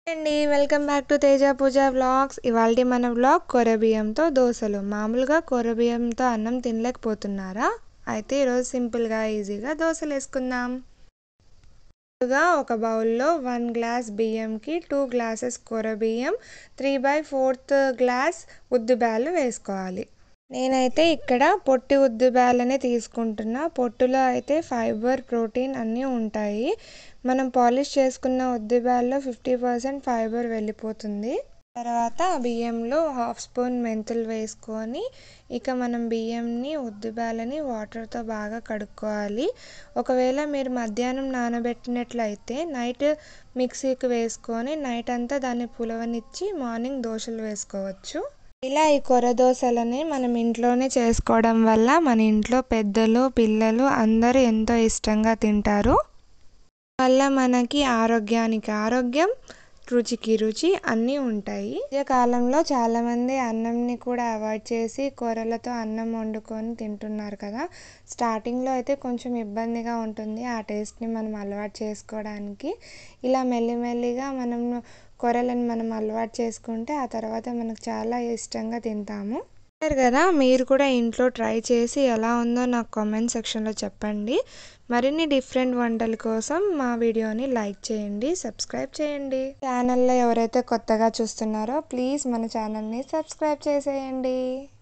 అండి welcome back to Teja Pooja vlogs. ఇవాల్టి మన వ్లాగ్ కొరబియ్యంతో దోశలు. మామూలుగా కొరబియ్యంతో అన్నం తినలేకపోతున్నారా? అయితే ఈరోజు సింపుల్గా ఈజీగా దోశలు వేసుకుందాం. ముందుగా ఒక బౌల్లో 1 గ్లాస్ బియ్యంకి 2 గ్లాసెస్ కొరబియ్యం, 3/4 గ్లాస్ ఉద్దిబ్యాలు వేసుకోవాలి. నేనైతే ఇక్కడ పొట్టి ఉద్దిబ్యాలనే తీసుకుంటున్నా. పొట్టులో అయితే ఫైబర్, ప్రోటీన్ అన్నీ ఉంటాయి. మనం పాలిష్ చేసుకున్న ఉద్దిబ్యాల్లో 50% ఫైబర్ వెళ్ళిపోతుంది. తర్వాత బియ్యంలో 1/2 స్పూన్ మెంతులు వేసుకొని ఇక మనం బియ్యంని ఉద్దిబ్యాలని వాటర్తో బాగా కడుక్కోవాలి. ఒకవేళ మీరు మధ్యాహ్నం నానబెట్టినట్లయితే నైట్ మిక్సీకి వేసుకొని నైట్ అంతా దాన్ని పులవనిచ్చి మార్నింగ్ దోశలు వేసుకోవచ్చు. ఇలా ఈ కొర దోశలని మనం ఇంట్లోనే చేసుకోవడం వల్ల మన ఇంట్లో పెద్దలు, పిల్లలు అందరూ ఎంతో ఇష్టంగా తింటారు. వల్ల మనకి ఆరోగ్యానికి ఆరోగ్యం, రుచికి రుచి అన్నీ ఉంటాయి. ఈ కాలంలో చాలామంది అన్నంని కూడా అవాయిడ్ చేసి కూరలతో అన్నం వండుకొని తింటున్నారు కదా. స్టార్టింగ్లో అయితే కొంచెం ఇబ్బందిగా ఉంటుంది ఆ టేస్ట్ని మనం అలవాటు చేసుకోవడానికి. ఇలా మెల్లిమెల్లిగా కూరలను మనం అలవాటు చేసుకుంటే ఆ తర్వాత మనకు చాలా ఇష్టంగా తింటాము. కదా, మీరు కూడా ఇంట్లో ట్రై చేసి ఎలా ఉందో నాకు కామెంట్ సెక్షన్లో చెప్పండి. మరిన్ని డిఫరెంట్ వంటల కోసం మా వీడియోని లైక్ చేయండి, సబ్స్క్రైబ్ చేయండి. ఛానల్లో ఎవరైతే కొత్తగా చూస్తున్నారో ప్లీజ్ మన ఛానల్ని సబ్స్క్రైబ్ చేసేయండి.